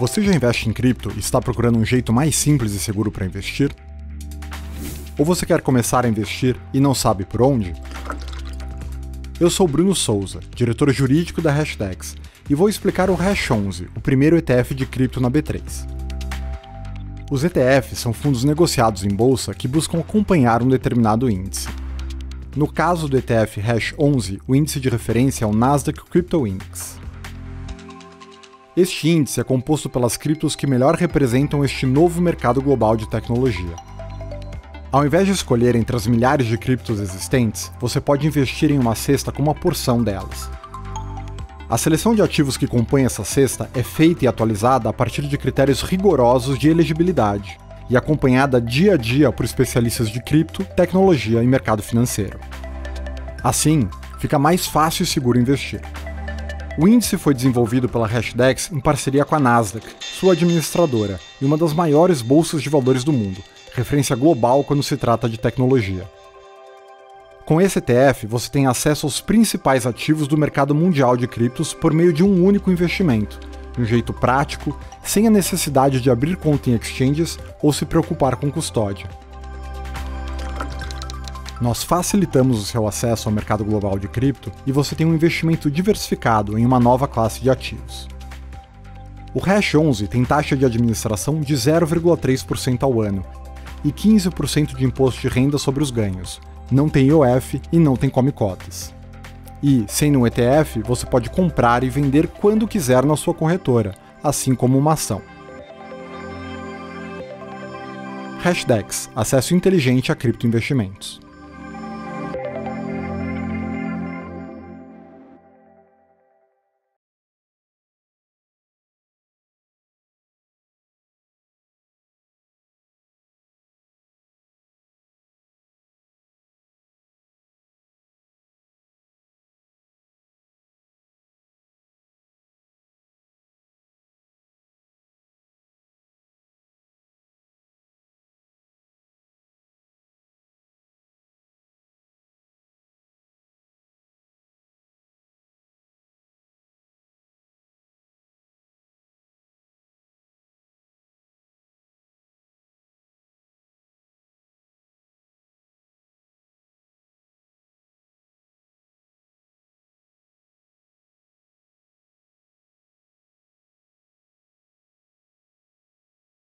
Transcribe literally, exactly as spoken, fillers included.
Você já investe em cripto e está procurando um jeito mais simples e seguro para investir? Ou você quer começar a investir e não sabe por onde? Eu sou Bruno Souza, diretor jurídico da Hashdex, e vou explicar o Hash onze, o primeiro E T F de cripto na B três. Os E T Fs são fundos negociados em bolsa que buscam acompanhar um determinado índice. No caso do E T F Hash onze, o índice de referência é o Nasdaq Crypto Index. Este índice é composto pelas criptos que melhor representam este novo mercado global de tecnologia. Ao invés de escolher entre as milhares de criptos existentes, você pode investir em uma cesta com uma porção delas. A seleção de ativos que compõem essa cesta é feita e atualizada a partir de critérios rigorosos de elegibilidade e acompanhada dia a dia por especialistas de cripto, tecnologia e mercado financeiro. Assim, fica mais fácil e seguro investir. O índice foi desenvolvido pela Hashdex em parceria com a Nasdaq, sua administradora, e uma das maiores bolsas de valores do mundo, referência global quando se trata de tecnologia. Com esse E T F, você tem acesso aos principais ativos do mercado mundial de criptos por meio de um único investimento, de um jeito prático, sem a necessidade de abrir conta em exchanges ou se preocupar com custódia. Nós facilitamos o seu acesso ao mercado global de cripto e você tem um investimento diversificado em uma nova classe de ativos. O Hash onze tem taxa de administração de zero vírgula três por cento ao ano e quinze por cento de imposto de renda sobre os ganhos, não tem I O F e não tem come cotas. E, sendo um E T F, você pode comprar e vender quando quiser na sua corretora, assim como uma ação. Hashdex, acesso inteligente a criptoinvestimentos.